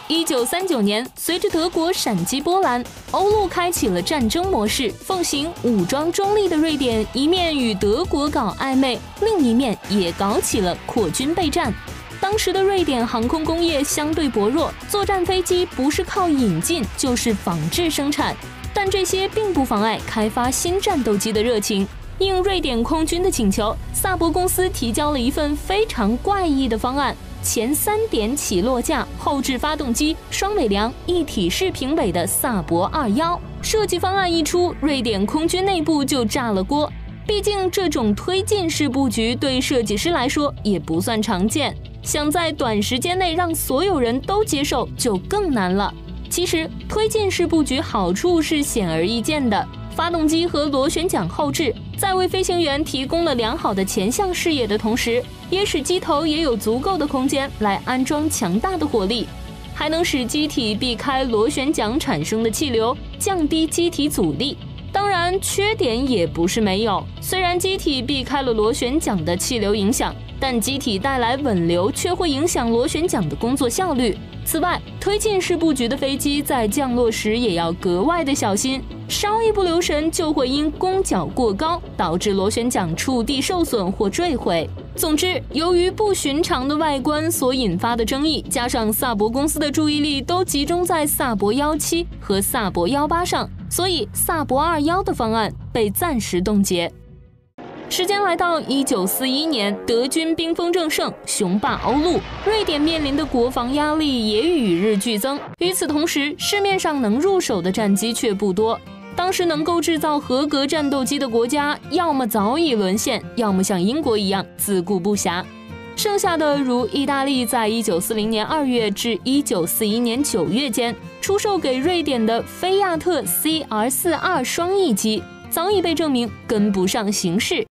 1939年，随着德国闪击波兰，欧陆开启了战争模式。奉行武装中立的瑞典，一面与德国搞暧昧，另一面也搞起了扩军备战。当时的瑞典航空工业相对薄弱，作战飞机不是靠引进就是仿制生产，但这些并不妨碍开发新战斗机的热情。应瑞典空军的请求，萨博公司提交了一份非常怪异的方案。前3点起落架、后置发动机、双尾梁一体式平尾的萨博21，设计方案一出，瑞典空军内部就炸了锅。毕竟这种推进式布局对设计师来说也不算常见，想在短时间内让所有人都接受就更难了。其实推进式布局好处是显而易见的，发动机和螺旋桨后置，在为飞行员提供了良好的前向视野的同时，也使机头也有足够的空间来安装强大的火力，还能使机体避开螺旋桨产生的气流，降低机体阻力。当然，缺点也不是没有，虽然机体避开了螺旋桨的气流影响，但机体带来稳流却会影响螺旋桨的工作效率。此外，推进式布局的飞机在降落时也要格外的小心，稍一不留神就会因弓角过高导致螺旋桨触地受损或坠毁。总之，由于不寻常的外观所引发的争议，加上萨博公司的注意力都集中在萨博17和萨博18上，所以萨博21的方案被暂时冻结。时间来到1941年，德军兵锋正盛，雄霸欧陆，瑞典面临的国防压力也与日俱增。与此同时，市面上能入手的战机却不多。当时能够制造合格战斗机的国家，要么早已沦陷，要么像英国一样自顾不暇。剩下的如意大利，在1940年2月至1941年9月间出售给瑞典的菲亚特 CR42双翼机，早已被证明跟不上形势。